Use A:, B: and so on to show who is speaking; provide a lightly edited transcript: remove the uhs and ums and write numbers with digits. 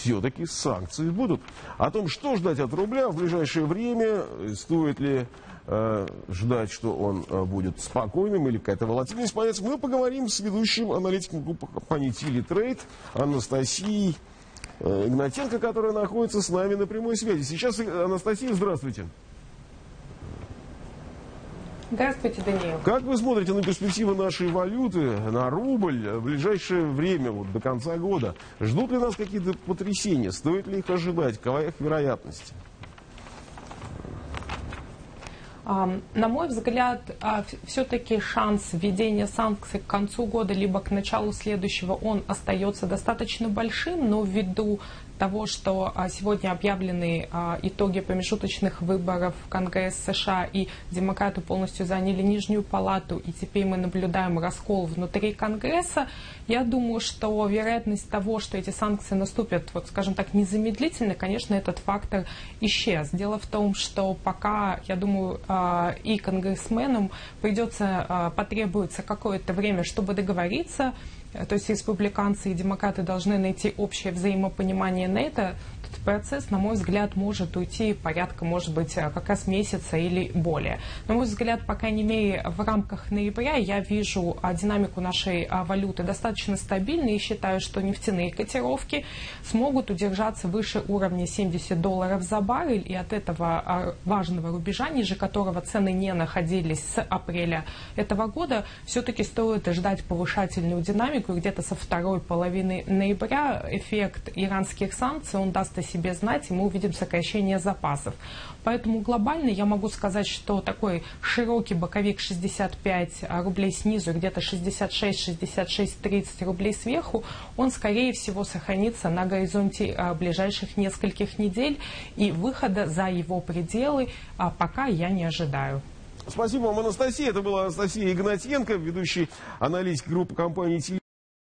A: все-таки санкции будут. О том, что ждать от рубля в ближайшее время, стоит ли ждать, что он будет спокойным или какая-то волатильность появится, мы поговорим с ведущим аналитиком группы компании Teletrade Анастасией Игнатенко, которая находится с нами на прямой связи. Сейчас, Анастасия, здравствуйте.
B: Здравствуйте, Даниил.
A: Как вы смотрите на перспективы нашей валюты, на рубль в ближайшее время, вот, до конца года? Ждут ли нас какие-то потрясения? Стоит ли их ожидать? Какова их вероятность?
B: На мой взгляд, все-таки шанс введения санкций к концу года либо к началу следующего, он остается достаточно большим, но ввиду того, что сегодня объявлены итоги промежуточных выборов в Конгресс США, и демократы полностью заняли нижнюю палату, и теперь мы наблюдаем раскол внутри Конгресса, я думаю, что вероятность того, что эти санкции наступят, вот, скажем так, незамедлительно, конечно, этот фактор исчез. Дело в том, что пока, я думаю, и конгрессменам потребуется какое-то время, чтобы договориться. То есть республиканцы и демократы должны найти общее взаимопонимание на это. Этот процесс, на мой взгляд, может уйти порядка, может быть, как раз месяца или более. На мой взгляд, по крайней мере, в рамках ноября я вижу динамику нашей валюты достаточно стабильной и считаю, что нефтяные котировки смогут удержаться выше уровня $70 за баррель, и от этого важного рубежа, ниже которого цены не находились с апреля этого года, все-таки стоит ждать повышательную динамику. Где-то со второй половины ноября эффект иранских санкций, он даст о себе знать, и мы увидим сокращение запасов. Поэтому глобально я могу сказать, что такой широкий боковик 65 рублей снизу, где-то 66-66-30 рублей сверху, он, скорее всего, сохранится на горизонте ближайших нескольких недель, и выхода за его пределы пока я не ожидаю.
A: Спасибо вам, Анастасия. Это была Анастасия Игнатенко, ведущий аналитик группы компании Teletrade.